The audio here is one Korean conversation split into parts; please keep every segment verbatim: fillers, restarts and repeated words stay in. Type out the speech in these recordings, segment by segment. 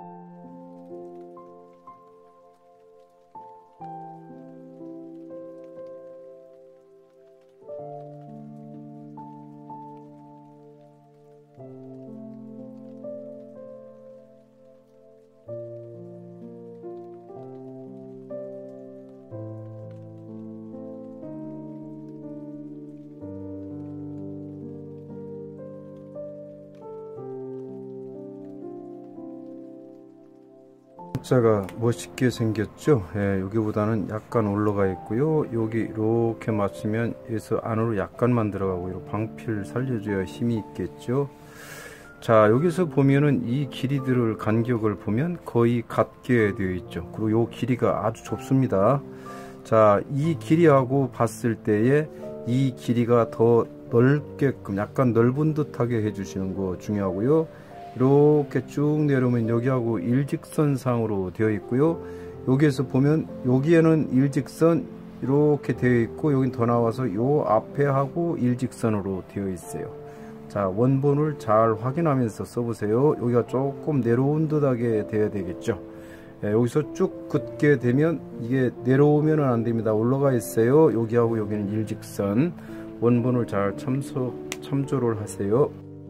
자가 멋있게 생겼죠. 예, 여기보다는 약간 올라가 있고요. 여기 이렇게 맞추면 여기서 안으로 약간만 들어가고 이렇게 방피를 살려줘야 힘이 있겠죠. 자, 여기서 보면은 이 길이들을 간격을 보면 거의 같게 되어 있죠. 그리고 요 길이가 아주 좁습니다. 자, 이 길이하고 봤을 때에 이 길이가 더 넓게끔 약간 넓은 듯하게 해주시는 거 중요하고요. 이렇게 쭉 내려오면 여기하고 일직선상으로 되어 있고요. 여기에서 보면 여기에는 일직선 이렇게 되어 있고 여긴 더 나와서 요 앞에 하고 일직선으로 되어 있어요. 자, 원본을 잘 확인하면서 써보세요. 여기가 조금 내려온 듯하게 돼야 되겠죠. 예, 여기서 쭉 긋게 되면 이게 내려오면 안 됩니다. 올라가 있어요. 여기하고 여기는 일직선. 원본을 잘 참석 참조를 하세요.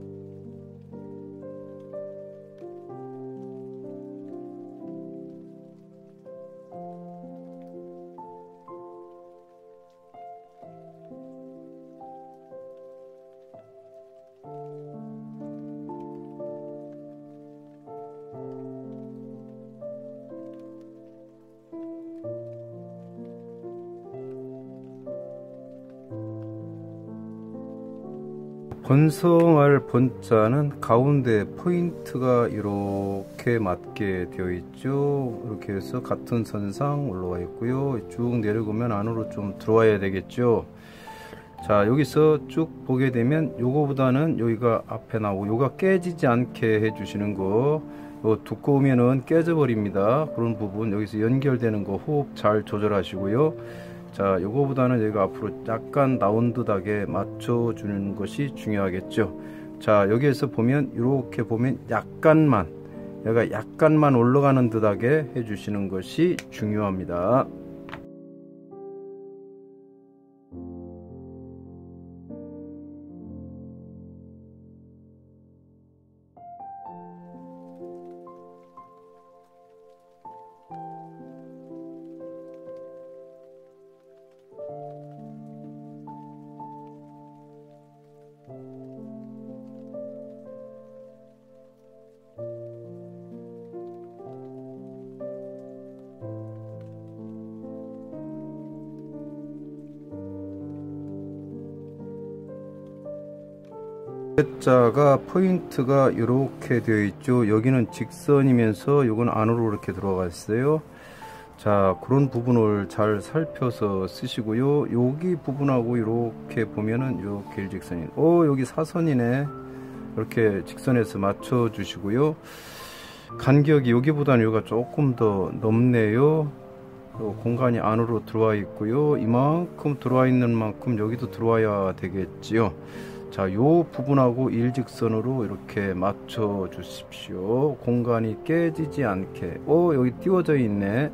번성할 번자는 가운데 포인트가 이렇게 맞게 되어 있죠. 이렇게 해서 같은 선상 올라와 있고요. 쭉 내려오면 안으로 좀 들어와야 되겠죠. 자, 여기서 쭉 보게 되면 요거보다는 여기가 앞에 나오고 요가 깨지지 않게 해주시는 거. 요 두꺼우면은 깨져 버립니다. 그런 부분 여기서 연결되는 거 호흡 잘 조절하시고요. 자, 요거보다는 여기가 앞으로 약간 나온 듯하게 맞춰주는 것이 중요하겠죠. 자, 여기에서 보면 이렇게 보면 약간만 여기가 약간만 올라가는 듯하게 해주시는 것이 중요합니다. 자가 포인트가 이렇게 되어 있죠. 여기는 직선이면서 요건 안으로 이렇게 들어가 있어요. 자, 그런 부분을 잘 살펴서 쓰시고요. 여기 부분하고 이렇게 보면은 이렇게 일직선이 오 여기 사선이네. 이렇게 직선에서 맞춰 주시고요. 간격이 여기보다는 여기가 조금 더 넓네요. 공간이 안으로 들어와 있고요. 이만큼 들어와 있는 만큼 여기도 들어와야 되겠지요. 자, 요 부분하고 일직선으로 이렇게 맞춰 주십시오. 공간이 깨지지 않게. 오, 여기 띄워져 있네.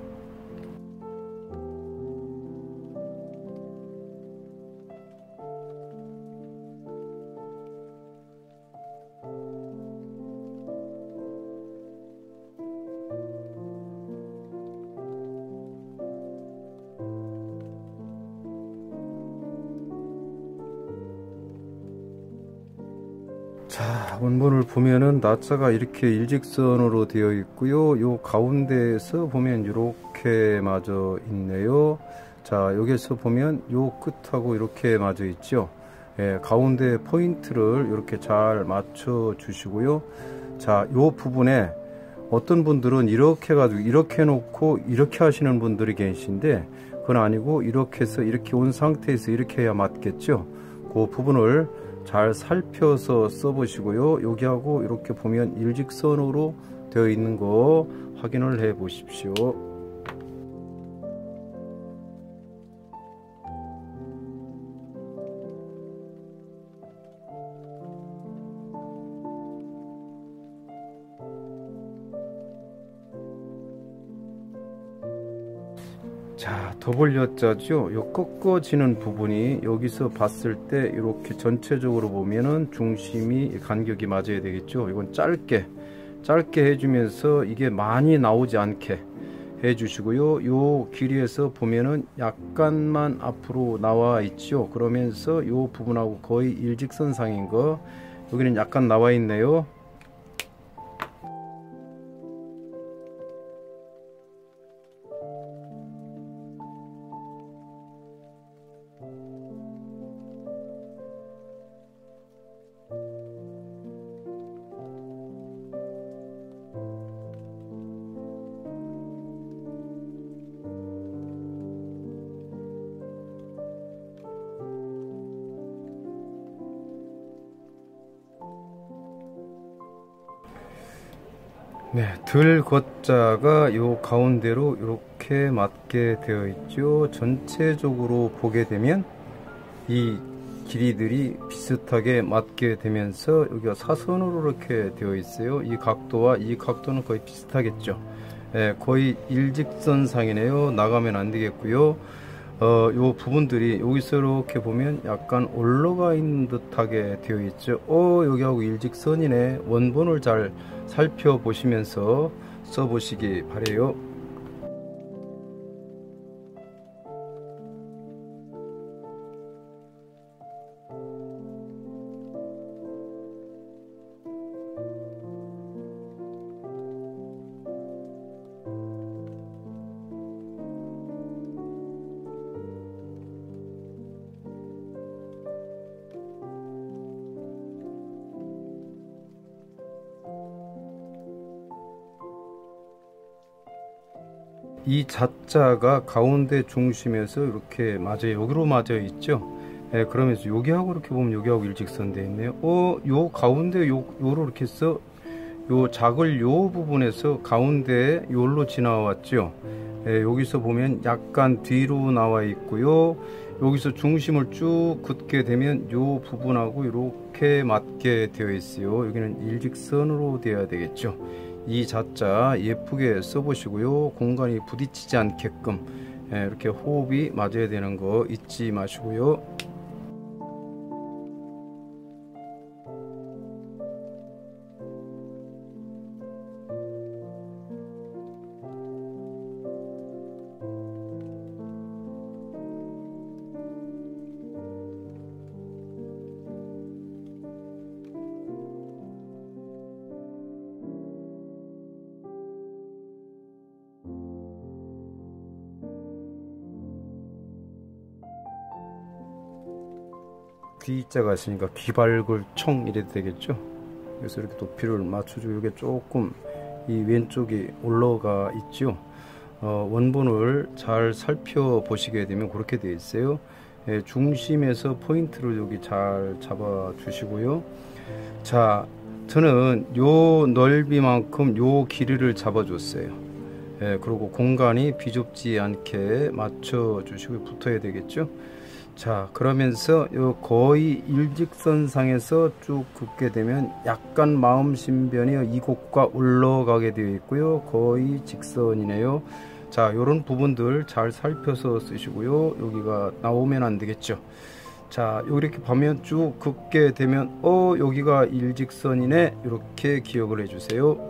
자, 원본을 보면은 나자가 이렇게 일직선으로 되어 있고요. 요 가운데에서 보면 이렇게 맞아 있네요. 자, 여기서 보면 요 끝하고 이렇게 맞아 있죠. 예, 가운데 포인트를 이렇게 잘 맞춰 주시고요. 자, 요 부분에 어떤 분들은 이렇게 해가지고 이렇게 놓고 이렇게 하시는 분들이 계신데 그건 아니고 이렇게 해서 이렇게 온 상태에서 이렇게 해야 맞겠죠. 그 부분을 잘 살펴서 써보시고요. 여기하고 이렇게 보면 일직선으로 되어 있는 거 확인을 해 보십시오. 자, 더블여자죠. 요 꺾어지는 부분이 여기서 봤을 때 이렇게 전체적으로 보면은 중심이 간격이 맞아야 되겠죠. 이건 짧게 짧게 해주면서 이게 많이 나오지 않게 해주시고요. 요 길이에서 보면은 약간만 앞으로 나와 있죠. 그러면서 요 부분하고 거의 일직선상인 거, 여기는 약간 나와 있네요. 네, 들 걷자가 요 가운데로 이렇게 맞게 되어 있죠. 전체적으로 보게 되면 이 길이들이 비슷하게 맞게 되면서 여기가 사선으로 이렇게 되어 있어요. 이 각도와 이 각도는 거의 비슷하겠죠. 예, 거의 일직선상이네요. 나가면 안 되겠고요. 어, 요 부분들이 여기서 이렇게 보면 약간 올라가 있는 듯하게 되어 있죠. 어, 여기하고 일직선이네. 원본을 잘 살펴보시면서 써보시기 바래요. 이 자자가 가운데 중심에서 이렇게 맞아요. 여기로 맞아 있죠. 예, 그러면서 여기하고 이렇게 보면 여기하고 일직선 되어 있네요. 어, 요 가운데 요 요로 이렇게 해서 요 작을 요 부분에서 가운데 요로 지나왔죠. 예, 여기서 보면 약간 뒤로 나와 있고요. 여기서 중심을 쭉 긋게 되면 요 부분하고 이렇게 맞게 되어 있어요. 여기는 일직선으로 되어야 되겠죠. 이 자자 예쁘게 써보시고요. 공간이 부딪히지 않게끔 이렇게 호흡이 맞아야 되는 거 잊지 마시고요. D자가 있으니까 귀발굴총 이래도 되겠죠. 그래서 이렇게 높이를 맞춰주고 이게 조금 이 왼쪽이 올라가 있죠. 어, 원본을 잘 살펴보시게 되면 그렇게 되어 있어요. 예, 중심에서 포인트를 여기 잘 잡아 주시고요. 자, 저는 요 넓이만큼 요 길이를 잡아 줬어요. 예, 그리고 공간이 비좁지 않게 맞춰 주시고 붙어야 되겠죠. 자, 그러면서 요 거의 일직선상에서 쭉 긋게 되면 약간 마음 신변이 이곳과 올라가게 되어 있고요. 거의 직선이네요. 자, 요런 부분들 잘 살펴서 쓰시고요. 여기가 나오면 안 되겠죠. 자, 이렇게 보면 쭉 긋게 되면 어, 여기가 일직선이네. 이렇게 기억을 해 주세요.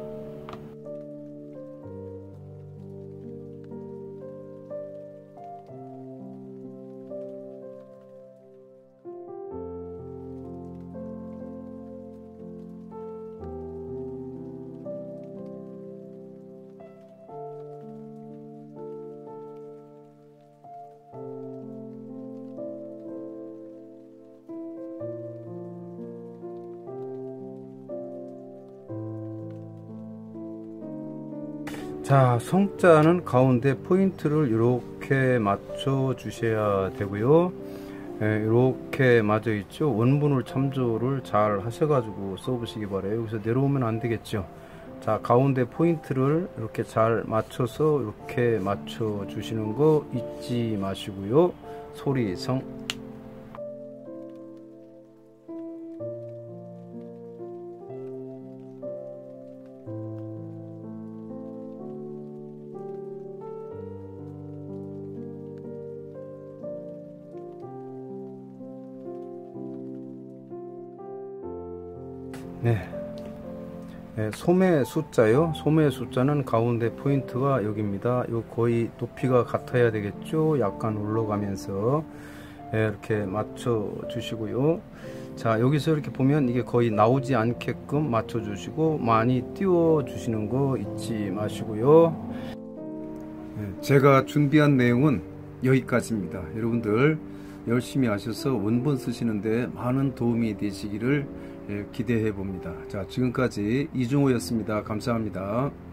자, 성자는 가운데 포인트를 이렇게 맞춰 주셔야 되고요. 예, 이렇게 맞아 있죠. 원본을 참조를 잘 하셔가지고 써보시기 바래요. 여기서 내려오면 안 되겠죠. 자, 가운데 포인트를 이렇게 잘 맞춰서 이렇게 맞춰 주시는 거 잊지 마시고요. 소리성. 네. 네, 소매 숫자요. 소매 숫자는 가운데 포인트가 여기입니다. 요 거의 높이가 같아야 되겠죠. 약간 올라가면서 네, 이렇게 맞춰 주시고요. 자, 여기서 이렇게 보면 이게 거의 나오지 않게끔 맞춰 주시고 많이 띄워 주시는 거 잊지 마시고요. 네, 제가 준비한 내용은 여기까지입니다. 여러분들 열심히 하셔서 원본 쓰시는데 많은 도움이 되시기를 기대해 봅니다. 자, 지금까지 이종호였습니다. 감사합니다.